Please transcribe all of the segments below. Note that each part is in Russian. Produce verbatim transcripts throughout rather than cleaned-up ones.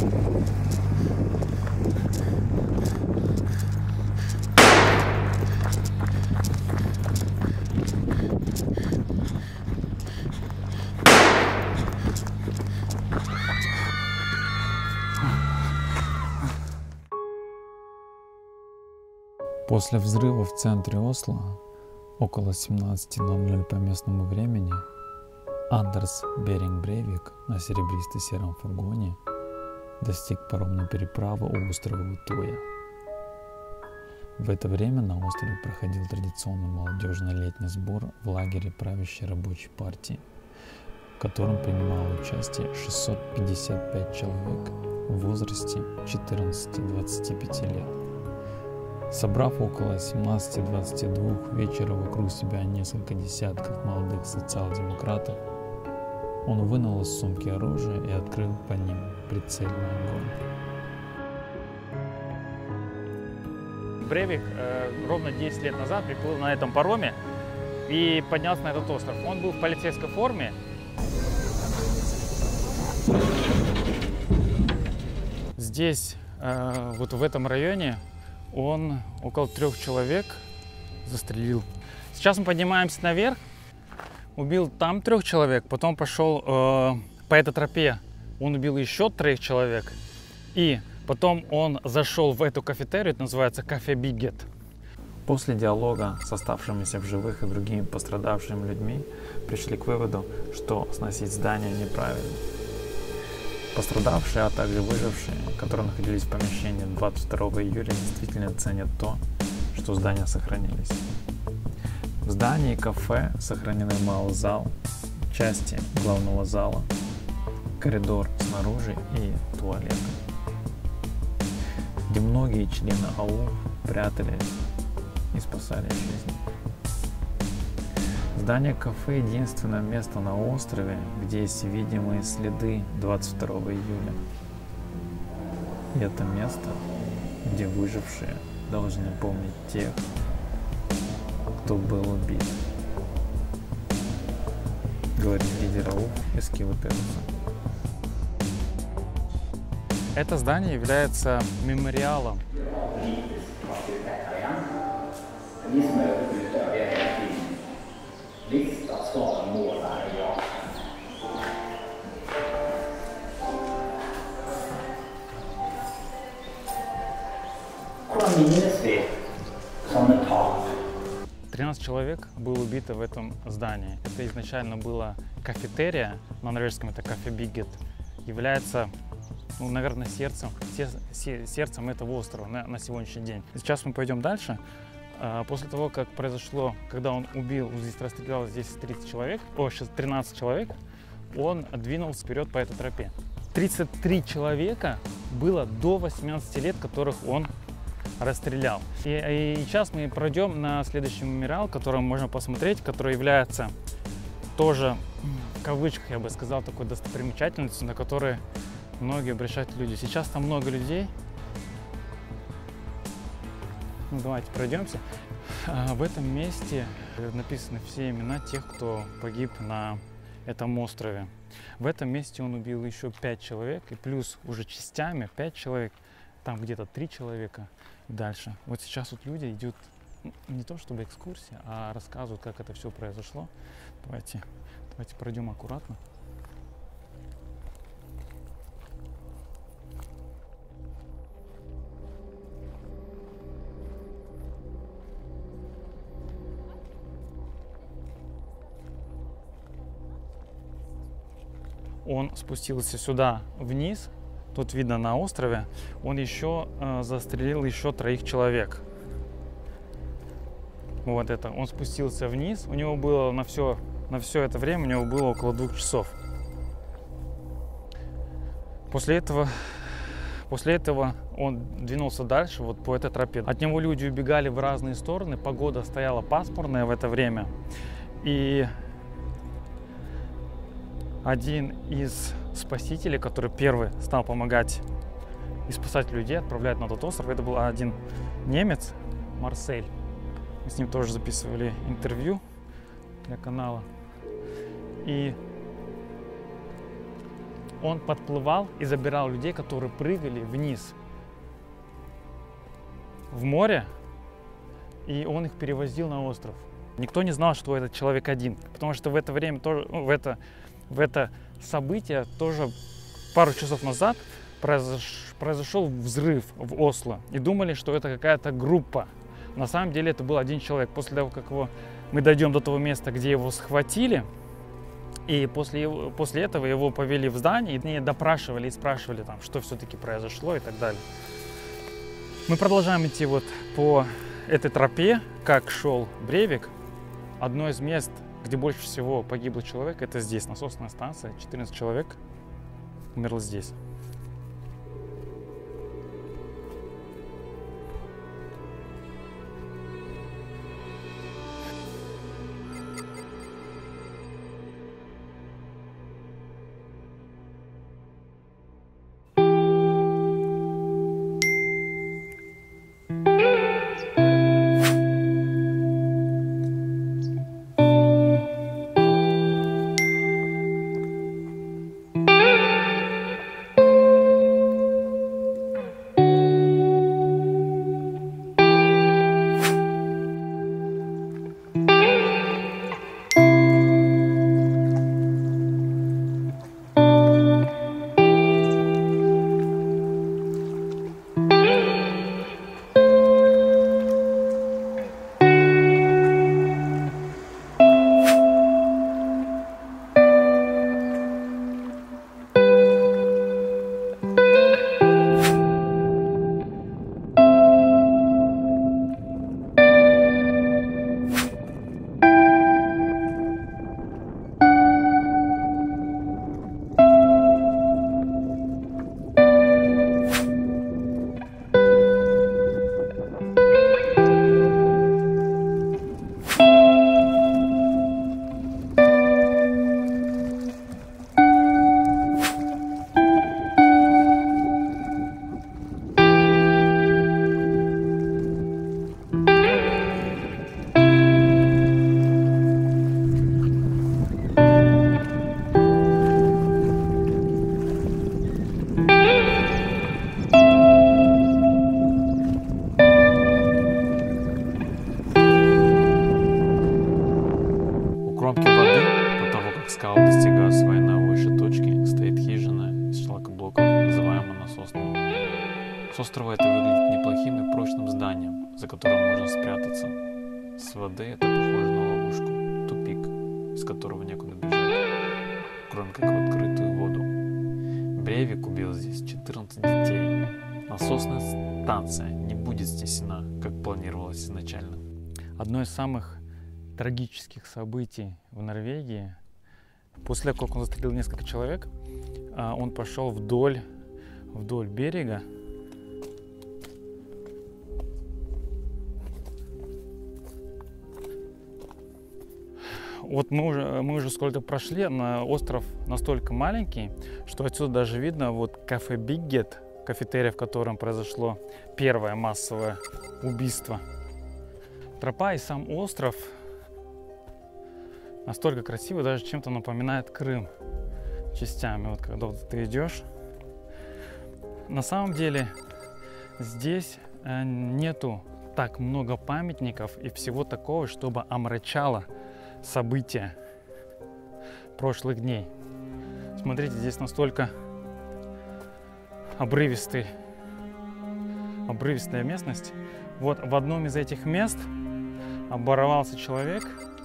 После взрыва в центре Осло около семнадцати ноль-ноль по местному времени Андерс Беринг Брейвик на серебристо-сером фургоне достиг паромной переправы у острова Утоя. В это время на острове проходил традиционный молодежный летний сбор в лагере правящей рабочей партии, в котором принимало участие шестьсот пятьдесят пять человек в возрасте четырнадцати-двадцати пяти лет. Собрав около семнадцати-двадцати двух вечера вокруг себя несколько десятков молодых социал-демократов, он вынул из сумки оружие и открыл по ним прицельный огонь. Брейвик э, ровно десять лет назад приплыл на этом пароме и поднялся на этот остров. Он был в полицейской форме. Здесь, э, вот в этом районе, он около трех человек застрелил. Сейчас мы поднимаемся наверх. Убил там трех человек, потом пошел э, по этой тропе. Он убил еще трех человек. И потом он зашел в эту кафетерию, это называется кафе Бигет. После диалога с оставшимися в живых и другими пострадавшими людьми пришли к выводу, что сносить здание неправильно. Пострадавшие, а также выжившие, которые находились в помещении двадцать второго июля, действительно ценят то, что здания сохранились. В здании кафе сохранены малый зал, части главного зала, коридор снаружи и туалеты, где многие члены АУ прятались и спасали жизни. Здание кафе — единственное место на острове, где есть видимые следы двадцать второго июля. И это место, где выжившие должны помнить тех, кто был убит, говорит лидер АУ Эскила Петерсон. Это здание является мемориалом. тринадцать человек было убито в этом здании. Это изначально была кафетерия, на норвежском это кафе Бигет, является, ну, наверное, сердцем, сердцем этого острова на, на сегодняшний день. Сейчас мы пойдем дальше. После того, как произошло, когда он убил, здесь расстрелял здесь тридцать человек, о, сейчас тринадцать человек, он двинулся вперед по этой тропе. тридцать три человека было до восемнадцати лет, которых он расстрелял. И, и сейчас мы пройдем на следующий мемориал, который можно посмотреть, который является тоже, в кавычках, я бы сказал, такой достопримечательностью, на которой многие обращают люди. Сейчас там много людей. Ну, давайте пройдемся. В этом месте написаны все имена тех, кто погиб на этом острове. В этом месте он убил еще пять человек, и плюс уже частями пять человек, там где-то три человека и дальше. Вот сейчас вот люди идут, не то чтобы экскурсия, а рассказывают, как это все произошло. Давайте, давайте пройдем аккуратно. Он спустился сюда вниз, тут видно на острове, он еще э, застрелил еще троих человек. Вот это, он спустился вниз, у него было на все, на все это время, у него было около двух часов. После этого, после этого он двинулся дальше, вот по этой тропе. От него люди убегали в разные стороны, погода стояла пасмурная в это время. И один из спасителей, который первый стал помогать и спасать людей, отправлять на тот остров, это был один немец, Марсель. Мы с ним тоже записывали интервью для канала. И он подплывал и забирал людей, которые прыгали вниз в море, и он их перевозил на остров. Никто не знал, что этот человек один, потому что в это время, тоже, ну, в, это, в это событие тоже пару часов назад произош, произошел взрыв в Осло, и думали, что это какая-то группа. На самом деле это был один человек. После того, как его, мы дойдем до того места, где его схватили, и после, его, после этого его повели в здание и допрашивали и спрашивали, там, что все-таки произошло и так далее. Мы продолжаем идти вот по этой тропе, как шел Брейвик. Одно из мест, где больше всего погибло человек, это здесь, насосная станция. четырнадцать человек умерло здесь. скал достигает своей наивысшей точки, стоит хижина из шлакоблоков, называемая насосной. С острова это выглядит неплохим и прочным зданием, за которым можно спрятаться. С воды это похоже на ловушку, тупик, из которого некуда бежать, кроме как в открытую воду. Брейвик убил здесь четырнадцать детей. Насосная станция не будет снесена, как планировалось изначально. Одно из самых трагических событий в Норвегии. После того, как он застрелил несколько человек, он пошел вдоль, вдоль берега. Вот мы уже, мы уже сколько прошли, на остров настолько маленький, что отсюда даже видно вот кафе Биггет, кафетерия, в котором произошло первое массовое убийство. Тропа и сам остров настолько красивый, даже чем-то напоминает Крым частями. Вот когда вот ты идешь, на самом деле здесь нету так много памятников и всего такого, чтобы омрачало события прошлых дней. Смотрите, здесь настолько обрывистый, обрывистая местность. Вот в одном из этих мест оборвался человек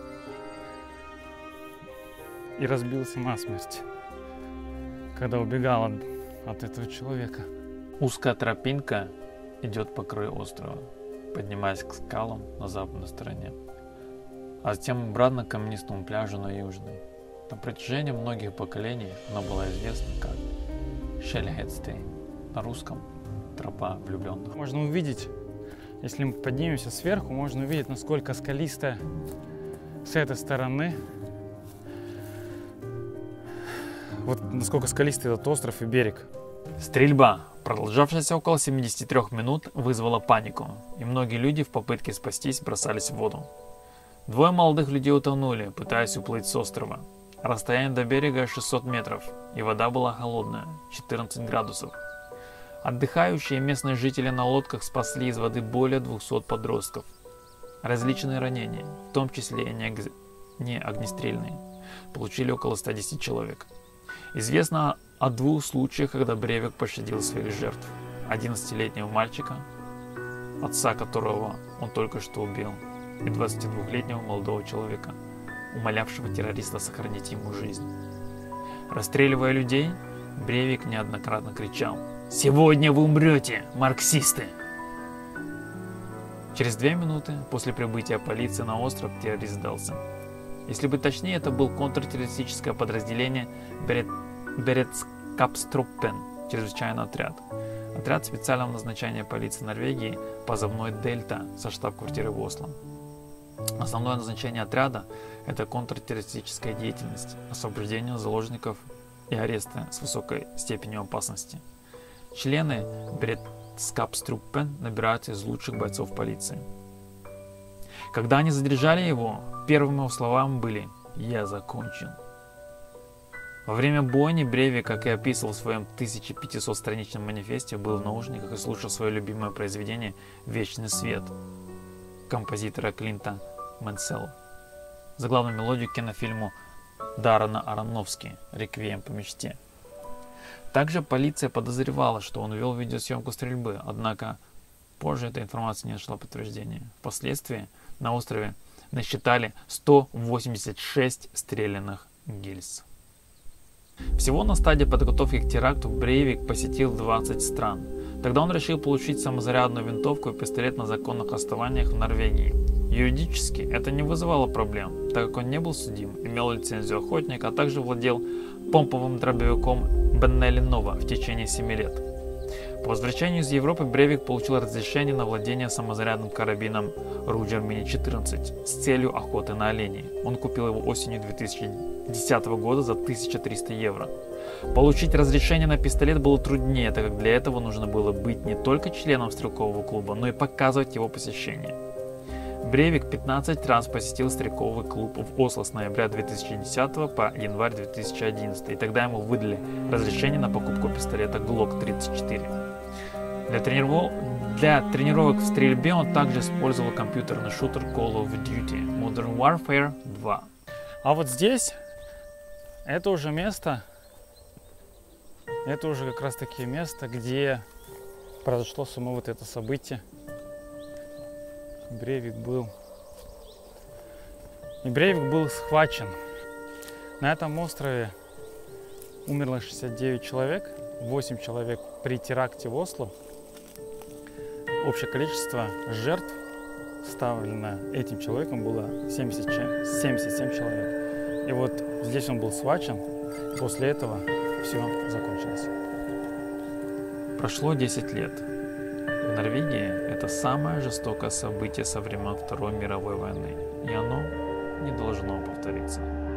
и разбился насмерть, когда убегал от, от этого человека. Узкая тропинка идет по краю острова, поднимаясь к скалам на западной стороне, а затем обратно к каменистому пляжу на южной. На протяжении многих поколений она была известна как Шельхедстейн, на русском тропа влюбленных. Можно увидеть, если мы поднимемся сверху, можно увидеть, насколько скалистая с этой стороны, вот насколько скалистый этот остров и берег. Стрельба, продолжавшаяся около семидесяти трёх минут, вызвала панику, и многие люди в попытке спастись бросались в воду. Двое молодых людей утонули, пытаясь уплыть с острова. Расстояние до берега шестьсот метров, и вода была холодная, четырнадцать градусов. Отдыхающие местные жители на лодках спасли из воды более двухсот подростков. Различные ранения, в том числе и не огнестрельные, получили около ста десяти человек. Известно о двух случаях, когда Брейвик пощадил своих жертв. одиннадцатилетнего мальчика, отца которого он только что убил, и двадцатидвухлетнего молодого человека, умолявшего террориста сохранить ему жизнь. Расстреливая людей, Брейвик неоднократно кричал: «Сегодня вы умрете, марксисты!» Через две минуты после прибытия полиции на остров террорист сдался. Если быть точнее, это был контртеррористическое подразделение Берет... Беретскапструппен, чрезвычайный отряд. Отряд специального назначения полиции Норвегии, позывной «Дельта», со штаб-квартиры в Осло. Основное назначение отряда – это контртеррористическая деятельность, освобождение заложников и аресты с высокой степенью опасности. Члены Беретскапструппен набираются из лучших бойцов полиции. Когда они задержали его, первыми его словами были «Я закончил». Во время бойни Брейвик, как и описывал в своем тысяча пятисотстраничном манифесте, был в наушниках и слушал свое любимое произведение «Вечный свет» композитора Клинта Мэнселла, заглавную мелодию к кинофильму Даррена Аронофски «Реквием по мечте». Также полиция подозревала, что он вел видеосъемку стрельбы, однако позже эта информация не нашла подтверждения. Впоследствии на острове насчитали сто восемьдесят шесть стрелянных гильз. Всего на стадии подготовки к теракту Брейвик посетил двадцать стран. Тогда он решил получить самозарядную винтовку и пистолет на законных основаниях в Норвегии. Юридически это не вызывало проблем, так как он не был судим, имел лицензию охотника, а также владел помповым дробовиком Беннелли Нова в течение семи лет. По возвращению из Европы Брейвик получил разрешение на владение самозарядным карабином Руджер Мини четырнадцать с целью охоты на оленей. Он купил его осенью две тысячи десятого года за тысячу триста евро. Получить разрешение на пистолет было труднее, так как для этого нужно было быть не только членом стрелкового клуба, но и показывать его посещение. Брейвик пятнадцать раз посетил стрелковый клуб в Осло с ноября две тысячи десятого по январь две тысячи одиннадцатый, и тогда ему выдали разрешение на покупку пистолета Глок тридцать четыре. Для, трениров... Для тренировок в стрельбе он также использовал компьютерный шутер Call of Duty Modern Warfare два. А вот здесь, это уже место, это уже как раз таки место, где произошло само вот это событие. Брейвик был, и Брейвик был схвачен. На этом острове умерло шестьдесят девять человек, восемь человек при теракте в Осло. Общее количество жертв, ставлено этим человеком, было семьдесят семь человек. И вот здесь он был схвачен, после этого все закончилось. Прошло десять лет. В Норвегии это самое жестокое событие со времен Второй мировой войны, и оно не должно повториться.